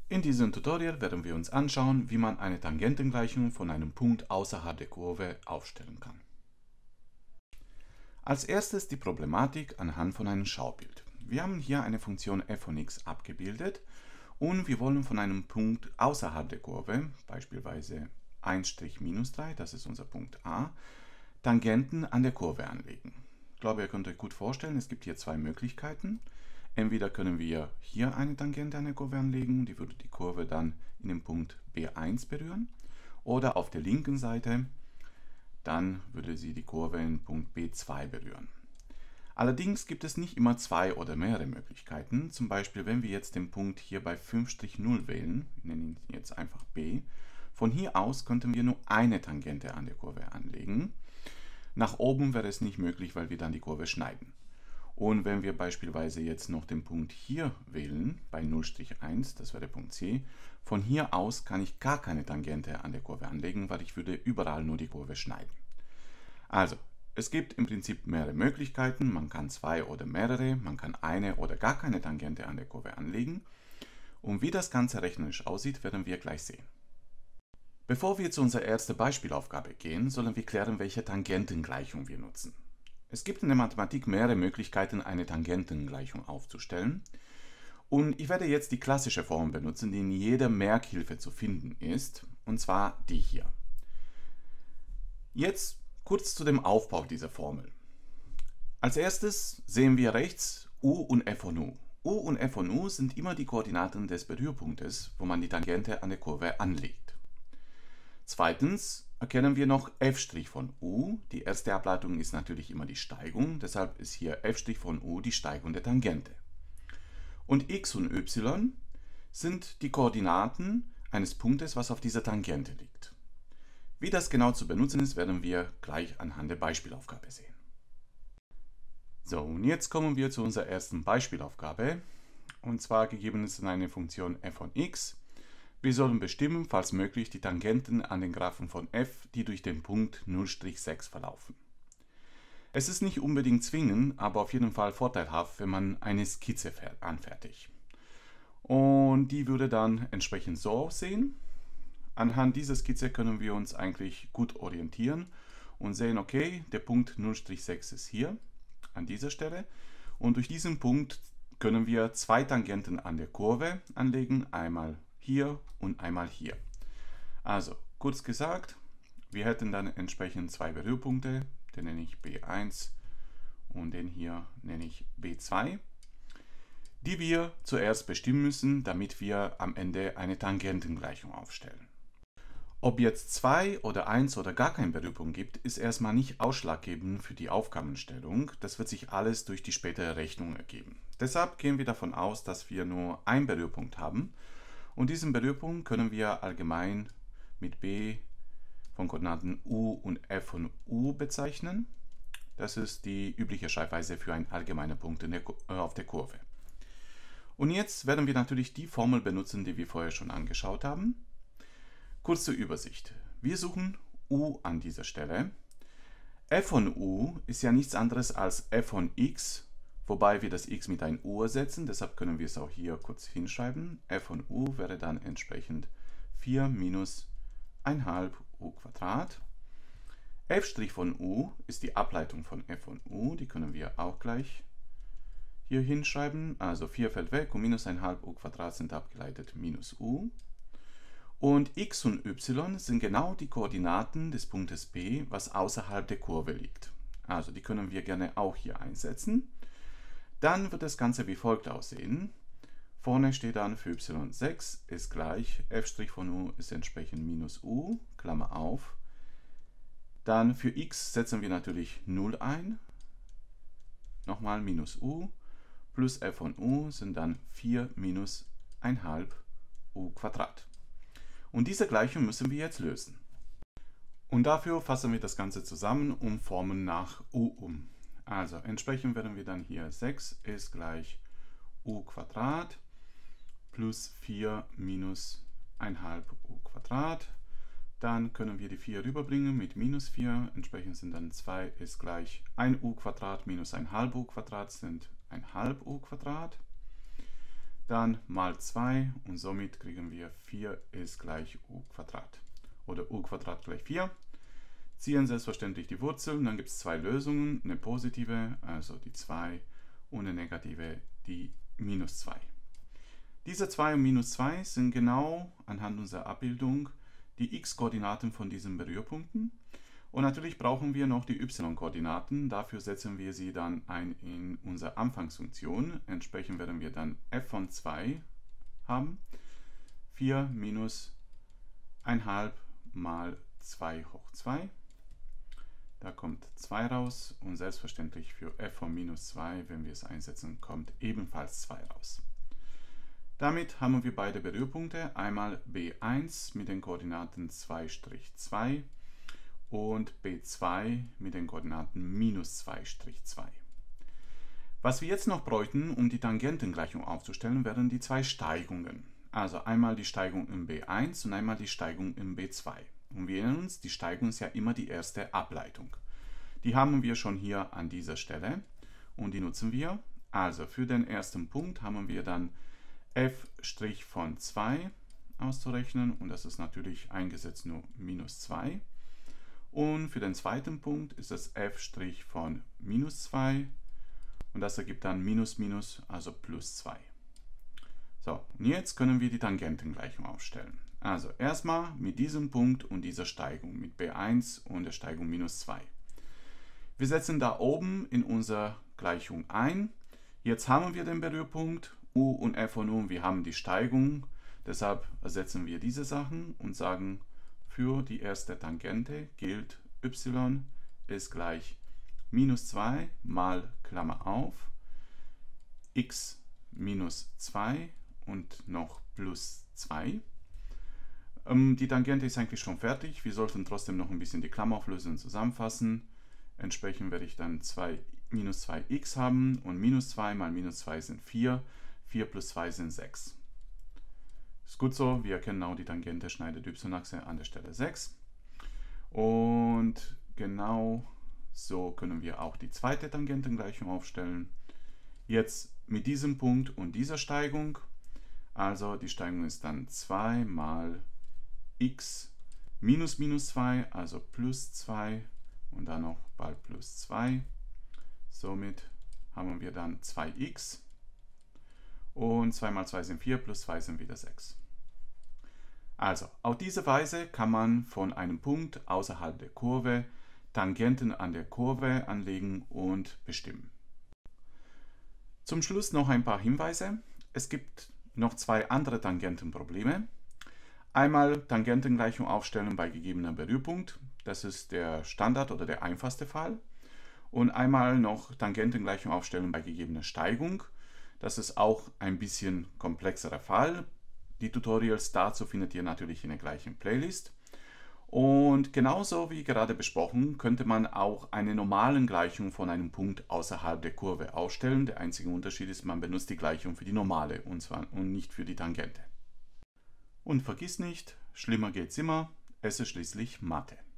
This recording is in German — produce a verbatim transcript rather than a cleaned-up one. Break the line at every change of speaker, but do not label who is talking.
In diesem Tutorial werden wir uns anschauen, wie man eine Tangentengleichung von einem Punkt außerhalb der Kurve aufstellen kann. Als erstes die Problematik anhand von einem Schaubild. Wir haben hier eine Funktion f von x abgebildet und wir wollen von einem Punkt außerhalb der Kurve, beispielsweise eins minus drei, das ist unser Punkt A, Tangenten an der Kurve anlegen. Ich glaube, ihr könnt euch gut vorstellen, es gibt hier zwei Möglichkeiten. Entweder können wir hier eine Tangente an der Kurve anlegen, die würde die Kurve dann in den Punkt B eins berühren, oder auf der linken Seite, dann würde sie die Kurve in Punkt B zwei berühren. Allerdings gibt es nicht immer zwei oder mehrere Möglichkeiten. Zum Beispiel, wenn wir jetzt den Punkt hier bei fünf null wählen, wir nennen ihn jetzt einfach B, von hier aus könnten wir nur eine Tangente an der Kurve anlegen. Nach oben wäre es nicht möglich, weil wir dann die Kurve schneiden. Und wenn wir beispielsweise jetzt noch den Punkt hier wählen, bei null eins, das wäre der Punkt C, von hier aus kann ich gar keine Tangente an der Kurve anlegen, weil ich würde überall nur die Kurve schneiden. Also, es gibt im Prinzip mehrere Möglichkeiten, man kann zwei oder mehrere, man kann eine oder gar keine Tangente an der Kurve anlegen. Und wie das Ganze rechnerisch aussieht, werden wir gleich sehen. Bevor wir zu unserer ersten Beispielaufgabe gehen, sollen wir klären, welche Tangentengleichung wir nutzen. Es gibt in der Mathematik mehrere Möglichkeiten, eine Tangentengleichung aufzustellen. Und ich werde jetzt die klassische Form benutzen, die in jeder Merkhilfe zu finden ist, und zwar die hier. Jetzt kurz zu dem Aufbau dieser Formel. Als erstes sehen wir rechts u und f von u. U und f von u sind immer die Koordinaten des Berührpunktes, wo man die Tangente an der Kurve anlegt. Zweitens erkennen wir noch f' von u. Die erste Ableitung ist natürlich immer die Steigung, deshalb ist hier f' von u die Steigung der Tangente. Und x und y sind die Koordinaten eines Punktes, was auf dieser Tangente liegt. Wie das genau zu benutzen ist, werden wir gleich anhand der Beispielaufgabe sehen. So, und jetzt kommen wir zu unserer ersten Beispielaufgabe. Und zwar gegeben ist eine Funktion f von x. Wir sollen bestimmen, falls möglich, die Tangenten an den Graphen von f, die durch den Punkt null sechs verlaufen. Es ist nicht unbedingt zwingend, aber auf jeden Fall vorteilhaft, wenn man eine Skizze anfertigt. Und die würde dann entsprechend so aussehen. Anhand dieser Skizze können wir uns eigentlich gut orientieren und sehen, okay, der Punkt null sechs ist hier, an dieser Stelle. Und durch diesen Punkt können wir zwei Tangenten an der Kurve anlegen, einmal hier und einmal hier. Also, kurz gesagt, wir hätten dann entsprechend zwei Berührpunkte, den nenne ich B eins und den hier nenne ich B zwei, die wir zuerst bestimmen müssen, damit wir am Ende eine Tangentengleichung aufstellen. Ob jetzt zwei oder eins oder gar kein Berührpunkt gibt, ist erstmal nicht ausschlaggebend für die Aufgabenstellung. Das wird sich alles durch die spätere Rechnung ergeben. Deshalb gehen wir davon aus, dass wir nur einen Berührpunkt haben. Und diesen Berührpunkt können wir allgemein mit b von Koordinaten u und f von u bezeichnen. Das ist die übliche Schreibweise für einen allgemeinen Punkt in der, äh, auf der Kurve. Und jetzt werden wir natürlich die Formel benutzen, die wir vorher schon angeschaut haben. Kurz zur Übersicht. Wir suchen u an dieser Stelle. F von u ist ja nichts anderes als f von x, wobei wir das x mit ein u ersetzen, deshalb können wir es auch hier kurz hinschreiben. F von u wäre dann entsprechend vier minus eins halb u Quadrat. F' von u ist die Ableitung von f von u, die können wir auch gleich hier hinschreiben. Also vier fällt weg und minus eins halb u Quadrat sind abgeleitet minus u. Und x und y sind genau die Koordinaten des Punktes B, was außerhalb der Kurve liegt. Also die können wir gerne auch hier einsetzen. Dann wird das Ganze wie folgt aussehen. Vorne steht dann für y sechs ist gleich f' von u ist entsprechend minus u, Klammer auf. Dann für x setzen wir natürlich null ein, nochmal minus u, plus f von u sind dann vier minus eins halb u Quadrat. Und diese Gleichung müssen wir jetzt lösen. Und dafür fassen wir das Ganze zusammen und formen nach u um. Also entsprechend werden wir dann hier sechs ist gleich u Quadrat plus vier minus eins halb u Quadrat. Dann können wir die vier rüberbringen mit minus vier. Entsprechend sind dann zwei ist gleich eins u Quadrat minus eins halb u Quadrat sind eins halb u Quadrat. dann mal zwei und somit kriegen wir vier ist gleich u Quadrat oder u Quadrat gleich vier. Ziehen selbstverständlich die Wurzeln, dann gibt es zwei Lösungen, eine positive, also die zwei, und eine negative, die minus zwei. Diese zwei und minus zwei sind genau anhand unserer Abbildung die x-Koordinaten von diesen Berührpunkten. Und natürlich brauchen wir noch die y-Koordinaten, dafür setzen wir sie dann ein in unsere Anfangsfunktion. Entsprechend werden wir dann f von zwei haben, vier minus eins halb mal zwei hoch zwei. Da kommt zwei raus und selbstverständlich für f von minus zwei, wenn wir es einsetzen, kommt ebenfalls zwei raus. Damit haben wir beide Berührpunkte, einmal b eins mit den Koordinaten zwei, zwei und b zwei mit den Koordinaten minus zwei, zwei. Was wir jetzt noch bräuchten, um die Tangentengleichung aufzustellen, wären die zwei Steigungen. Also einmal die Steigung im b eins und einmal die Steigung im b zwei. Und wir erinnern uns, die Steigung ist ja immer die erste Ableitung. Die haben wir schon hier an dieser Stelle und die nutzen wir. Also für den ersten Punkt haben wir dann f' von zwei auszurechnen und das ist natürlich eingesetzt nur minus zwei. Und für den zweiten Punkt ist es f' von minus zwei und das ergibt dann minus minus, also plus zwei. So, und jetzt können wir die Tangentengleichung aufstellen. Also erstmal mit diesem Punkt und dieser Steigung, mit b eins und der Steigung minus zwei. Wir setzen da oben in unsere Gleichung ein. Jetzt haben wir den Berührpunkt u und f von u und wir haben die Steigung. Deshalb ersetzen wir diese Sachen und sagen, für die erste Tangente gilt y ist gleich minus zwei mal Klammer auf, x minus zwei und noch plus zwei. Die Tangente ist eigentlich schon fertig. Wir sollten trotzdem noch ein bisschen die Klammer auflösen und zusammenfassen. Entsprechend werde ich dann zwei, minus zwei x haben und minus zwei mal minus zwei sind vier. vier plus zwei sind sechs. Ist gut so, wir erkennen auch, die Tangente schneidet y-Achse an der Stelle sechs. Und genau so können wir auch die zweite Tangentengleichung aufstellen. Jetzt mit diesem Punkt und dieser Steigung. Also die Steigung ist dann zwei mal x minus minus zwei, also plus zwei und dann noch bald plus zwei. Somit haben wir dann zwei x und zwei mal zwei sind vier, plus zwei sind wieder sechs. Also, auf diese Weise kann man von einem Punkt außerhalb der Kurve Tangenten an der Kurve anlegen und bestimmen. Zum Schluss noch ein paar Hinweise. Es gibt noch zwei andere Tangentenprobleme. Einmal Tangentengleichung aufstellen bei gegebenem Berührpunkt. Das ist der Standard oder der einfachste Fall. Und einmal noch Tangentengleichung aufstellen bei gegebener Steigung. Das ist auch ein bisschen komplexerer Fall. Die Tutorials dazu findet ihr natürlich in der gleichen Playlist. Und genauso wie gerade besprochen, könnte man auch eine normale Gleichung von einem Punkt außerhalb der Kurve aufstellen. Der einzige Unterschied ist, man benutzt die Gleichung für die normale und zwar und nicht für die Tangente. Und vergiss nicht, schlimmer geht's immer, es ist schließlich Mathe.